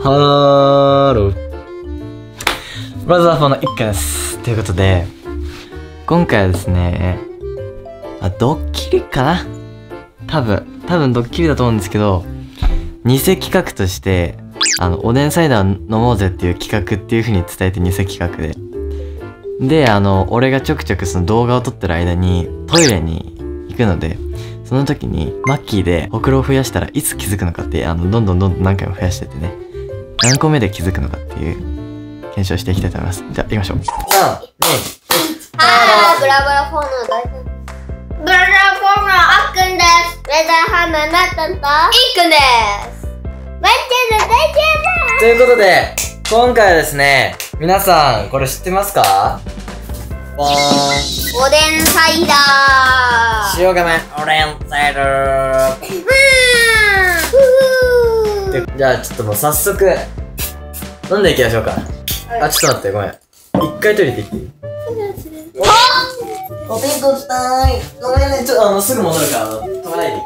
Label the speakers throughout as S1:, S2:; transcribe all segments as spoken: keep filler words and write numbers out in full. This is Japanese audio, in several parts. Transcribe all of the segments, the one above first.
S1: ハローブラザーフォーの一家です。ということで今回はですね、あ、ドッキリかな、多分多分ドッキリだと思うんですけど、偽企画としてあのおでんサイダー飲もうぜっていう企画っていう風に伝えて、偽企画でであの俺がちょくちょくその動画を撮ってる間にトイレに行くので、その時にマッキーでほくろを増やしたらいつ気づくのかって、あのどんどんどんどん何回も増やしてってね、何個目で気づくのかっていう検証していきたいと思います。じゃあ行きましょう。さん、に、
S2: はい、ブラブラフォーの大根。ブラブラフォーのあっくんです。レザーハンのなったんといっくんです。バイチェル大チェル
S1: ということで今回はですね、皆さんこれ知ってますか？ボーン、
S2: おでんサイダー、
S1: 塩亀おでんサイダー。でじゃあちょっともう早速飲んでいきましょうか。あ、ちょっと待って、ごめん、一回トイレ行ってきていい？お弁当したーい。ごめんね、ちょっとあのすぐ戻るから止めないで。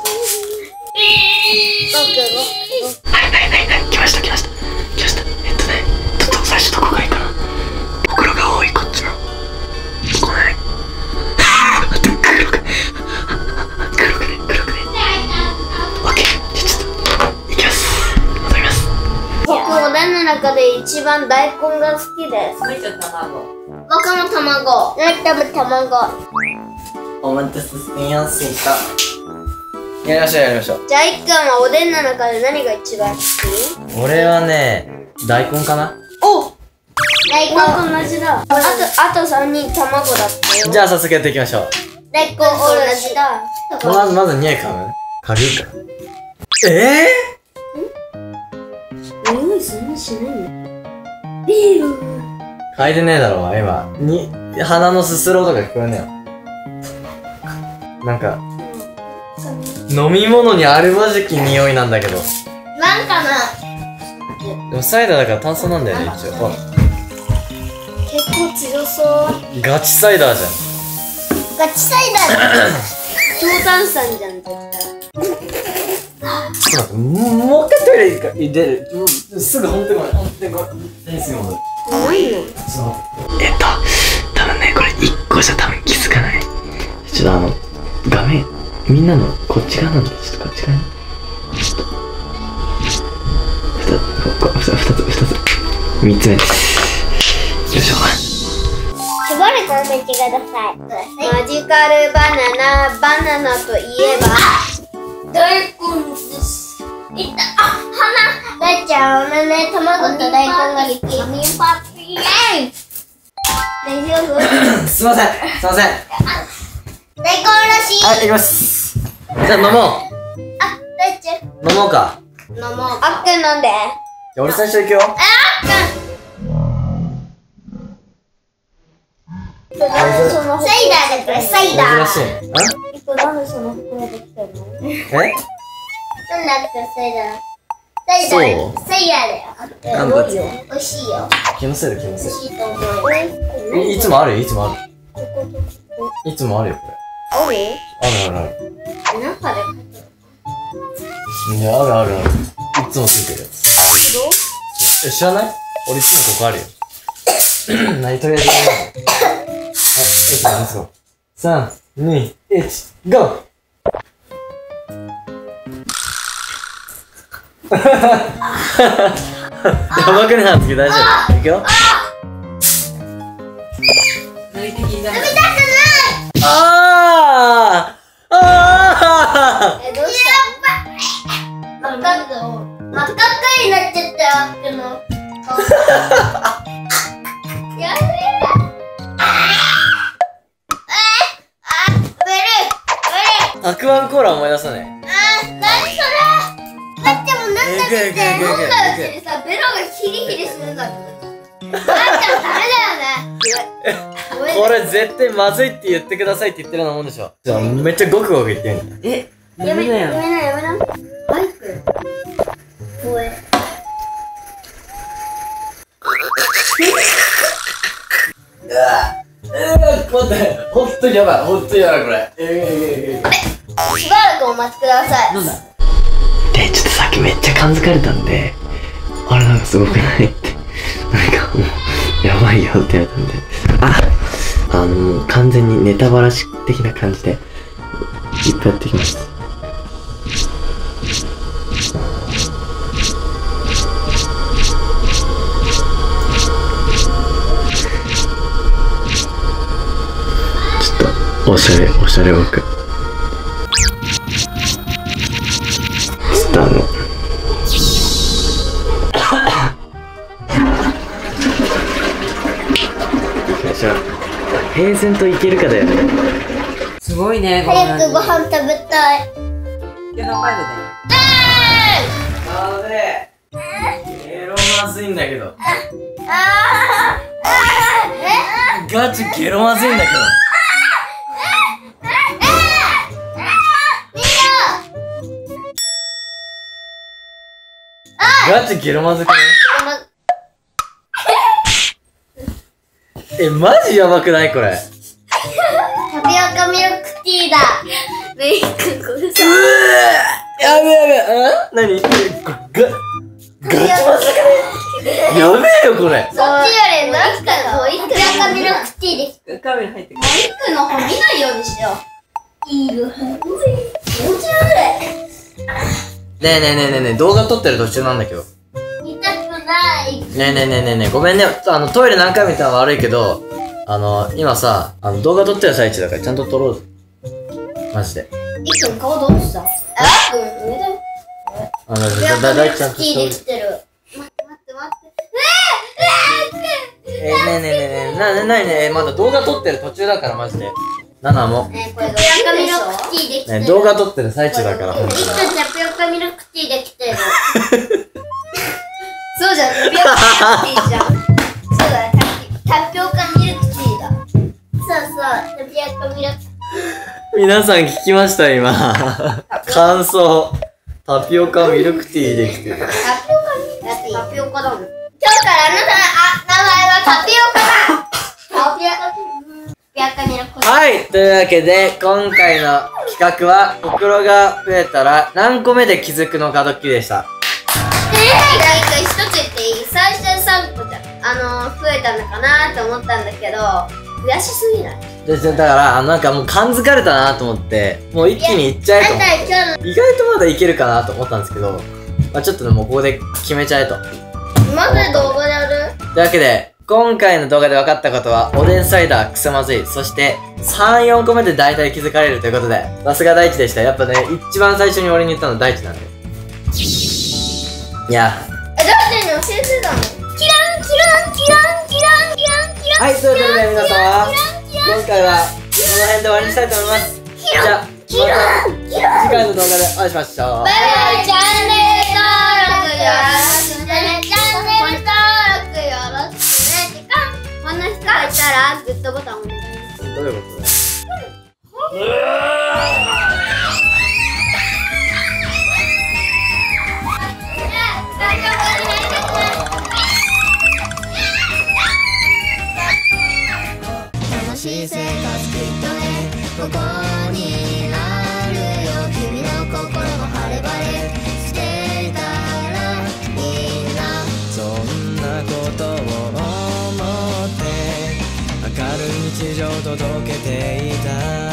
S1: はいはいはいはい、来ました来ました来ました。えっとね、ちょっと最初どこがいいかな。ほくろが多いこっちの。ごめん。待って、黒く黒くね黒くね。オッケー、じゃあちょっといきます。戻ります。
S2: 僕おでんの中で一番大根が好きです。
S3: めっちゃ卵。
S2: 僕も卵。なったも卵。
S1: お待たせしやすいか。やりましょうやりましょう。
S2: じゃあいっくんはおでんの中で何が一番好き？
S1: 俺はね、大根かな。
S2: お、大根同じだ。あとあとさんにん卵だったよ。
S1: じゃあ早速やっていきましょう。
S2: 大根同じだ。
S1: まずまず匂い嗅ぐ嗅ぐか。え
S2: え？匂いそんなしないの？ビール。
S1: 嗅いでねえだろ今。に鼻のすする音が聞こえんねよ。なんか飲み物にあるまじき匂いなんだけど。
S2: なんかな。
S1: でもサイダーだから炭酸なんだよね一応。ほら。
S2: 結構強そう。
S1: ガチサイダーじゃん。
S2: ガチサイダーじゃん。強炭酸じゃん絶対。
S1: ちょっと待って、もう一回トイレ行くか出る。すぐ本当にごめん、本当にごめん。すぐ戻る。
S2: ないの？
S1: ちょっと待って。えっと、多分ね、これいっこじゃ多分気づかない。ちょっとあの、画面、みんなのこっち側なんで、ちょっとこっち側に。ちょっと。ふたつ、ここ、ふたつ、ふたつ。みっつめです。よいしょ。
S2: しばらくお待ちください。マジカルバナナ、バナナといえば、大根です。いった、あ、花。だっちゃん、俺ね、卵と大根が好き。ミンパピー。大丈夫？
S1: すいません、すいません。
S2: 大根らしい。
S1: はい、行きます。じゃあ飲もう。
S2: あ、だっちゃん。
S1: 飲もうか。
S2: 飲もう。あっくん飲んで。
S1: じゃあ俺最初行くよ。
S2: あっくん。そのサイダーだからサイダー。
S1: 珍しい。あ？
S2: なんでその袋できたの？
S1: え？
S2: なんだっけサイダー。サイダー。サイダーだよ。
S1: なんだっけ？
S2: 美味しいよ。
S1: 気のせいだ気の
S2: 美
S1: せい。
S2: 味しいと思う。
S1: え、いつもあるよいつもある。いつもあるよこれ。
S2: ある？
S1: あるあるある。
S2: 中で
S1: いや、あるあるある。いつもついてるやつ。え、知らない？俺いつもここあるよ。何とりあえずやるの？はい、えっと、レッツゴー。さん、に、いち、ゴー！やばくねなつき大丈夫？いくよ。
S3: 飲みたくない。
S1: あーあ
S2: え、どうしたの？真っ赤っ真っ赤っかになっちゃったよ、あっくの。やめろ。あ、ベル、ベル。
S1: アクアンコーラ思い出さない。
S2: あ、なにそれ。だってもうなんか見て、飲んだうちにさ、ベロがヒリヒリするんだって。なっちゃんダメだよね。
S1: これ絶対まずいって言ってくださいって言ってるようなもんでしょ。じゃあめっちゃゴクゴク言ってんの。
S3: え、
S2: やめなやめなやめな。バイク。怖え。
S1: うわえー、待って、ほんとにやばい、ほんとにやばいこれ。えー、えー、えー、
S2: しばらくお待ちください。
S3: なんだ。
S1: で、ちょっとさっきめっちゃ感づかれたんで、 あれなんかすごくないって。なんかもう、やばいよって言われたんで。あ、あの、もう完全にネタバラシ的な感じで、いっぱいやってきました。ちょっと、おしゃれ、おしゃれ枠。ちょっとあの、平然といけるかだよね。
S3: すごいね。
S2: 早くご飯食べたい。
S3: いや、前でね。
S1: あーべえ。ゲロまずいんだけど。
S2: あー
S1: ガチゲロまずいんだけど。ガチゲロまずくない？え、マジやばくないこれ。
S2: タピオカミルクティーだ。メイクこれさ。
S1: やべやべ。あ？なに？ガ、ガチまずくない？やべえよこれ。
S2: そっちよりなんかもういくらかミルクティーです。
S3: カメラ入ってくる。
S2: マイクの方見ないようにしよう。いいよ。面白い。
S1: ねえねえねえねえねえ、動画撮ってる途中なんだけど。
S2: 見たくない。
S1: ねえねえねえねえねえ、ごめんね。あの、トイレ何回も行ったのは悪いけど、あの、今さ、あの、動画撮ってる最中だからちゃんと撮ろうぜ。マジで。
S2: いっくん顔どうした？あ、うん、上だよ。
S1: あの、だ、だ、だいちゃんと
S2: キーで
S1: し
S2: きてる。待って待って待って。
S1: えー、ねえねえねえねえ、な、な、なにね、まだ動画撮ってる途中だからマジで。ナナも。
S2: ね、これタピオカミルクティーできてる。
S1: ね、動画撮ってる最中だから、ほんとに。
S2: いっくんタピオカミルクティーできてる。そうじゃん、タピオカミルクティーじゃん。そうだ、タピオカミルクティーだ。そうそう、タピオカミルクティー。
S1: 皆さん聞きました今。感想。タピオカミルクティーできてる。
S2: タピオカだってタピオカだもん。今日からあなたのあ名前はタピオカだ。タピオカ。タピオカミルクティー。
S1: はい、というわけで、今回の企画は、ほくろが増えたら何個目で気づくのかドッキリでした。
S2: えー、なんか一つ言っていい？最初さんこじゃあのー、増えたのかなって思ったんだけど、増やしすぎない？
S1: で、だから、あの、なんかもう感づかれたなと思って、もう一気にいっちゃえと思っ
S2: だって今日
S1: て。意外とまだいけるかなと思ったんですけど、まあちょっとでもここで決めちゃえと。
S2: のまず動画でやる？
S1: というわけで、今回の動画で分かったことは、おでんサイダークソまずい。そして、さん、よんこめで大体気づかれるということで、さすが大地でした。やっぱね、一番最初に俺に言ったの大地なんで。いや。
S2: え、だってね、教えてたの。キランキランキランキランキランキラン。
S1: はい、ということで皆様、今回はこの辺で終わりにしたいと思います。じゃあ、また次回の動画でお会いしましょう。
S2: バイバイ。チャンネル登録よろしくね。チャンネル登録よろしくね。てか、こんな人がいたらグッドボタンお願いします。
S1: どういうことだよ。
S4: 楽しい生活きっとねここにあるよ君の心も晴れ晴れしていたらいいなそんなことを思って明るい日常届けていた